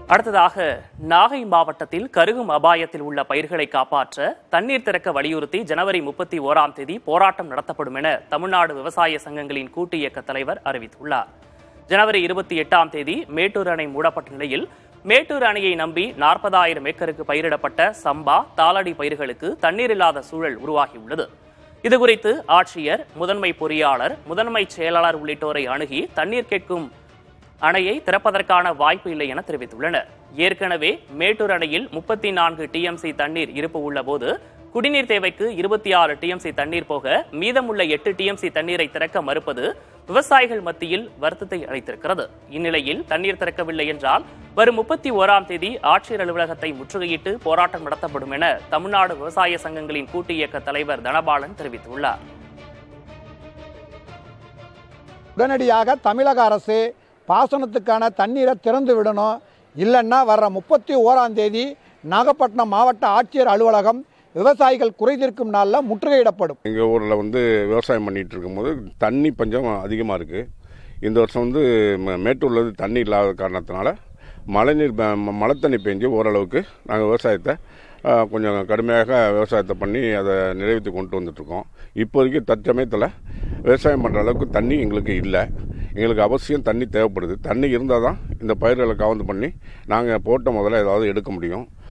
அடுத்ததாக நாகை மாவட்டத்தில் கருகும் அபாயத்தில் உள்ள பயிர்களை காப்பாற்ற தண்ணீர் திறக்க வலியுறுத்தி ஜனவரி 31ஆம் தேதி போராட்டம் நடத்தப்படும் என தமிழ்நாடு விவசாய சங்கங்களின் கூட்டு இயக்க தலைவர் அறிவித்துள்ளார். ஜனவரி 28ஆம் தேதி மேட்டூர் அணை மூடப்பட்ட நிலையில் மேட்டூர் அணையை நம்பி 40,000 ஏக்கருக்கு பயிரிடப்பட்ட சம்பா, தாளடி பயிர்களுக்கு தண்ணீர் இல்லாத சூழல் உருவாகியுள்ளது. இதுகுறித்து ஆட்சியர், முதன்மை பொறியாளர், முதன்மை செயலாளர் உள்ளிட்டோரை அணுகி தண்ணீர் கேட்கும் அணையை திறப்பதற்கான வாய்ப்பு இல்லை என தெரிவித்துள்ளனர். ஏற்கனவே மேட்டூர் அணையில் 34 டிஎம்சி தண்ணீர் இருப்பு உள்ள போது குடிநீர் தேவைக்கு 26 டிஎம்சி தண்ணீர் போக மீதமுள்ள 8 டிஎம்சி தண்ணீரை திறக்க மறுப்பது விவசாயிகள் மத்தியில் வருத்தத்தை அளித்திருக்கிறது. இந்நிலையில் தண்ணீர் திறக்கவில்லை என்றால் வரும் 31ஆம் தேதி ஆட்சியர் அலுவலகத்தை முற்றுகையிட்டு போராட்டம் நடத்தப்படும் என தமிழ்நாடு விவசாய சங்கங்களின் கூட்டு இயக்க தலைவர் தனபாலன் தெரிவித்துள்ளார். உடனடியாக தமிழக அரசு பாசனத்துக்கான தண்ணீரை திறந்து விடணும். இல்லைன்னா வர்ற 31ஆம் தேதி நாகப்பட்டினம் மாவட்ட ஆட்சியர் அலுவலகம் விவசாயிகள் குறைதீர்க்கும் நாளில் முற்றுகையிடப்படும். எங்கள் ஊரில் விவசாயம் பண்ணிகிட்டு இருக்கும்போது தண்ணி பஞ்சம் அதிகமாக இருக்குது. இந்த வருஷம் மேட்டூரில் தண்ணி இல்லாத காரணத்தினால மழை தண்ணி பெஞ்சு ஓரளவுக்கு நாங்கள் விவசாயத்தை கொஞ்சம் கடுமையாக விவசாயத்தை பண்ணி அதை நிறைவேற்றி கொண்டு வந்துட்டுருக்கோம். இப்போதைக்கு தற்சமயத்தில் விவசாயம் பண்ணுற அளவுக்கு தண்ணி எங்களுக்கு இல்லை. எங்களுக்கு அவசியம் தண்ணி தேவைப்படுது. தண்ணி இருந்தால் தான் இந்த பயிர்களை கவர்ந்து பண்ணி நாங்கள் போட்ட முதல்ல ஏதாவது எடுக்க முடியும்.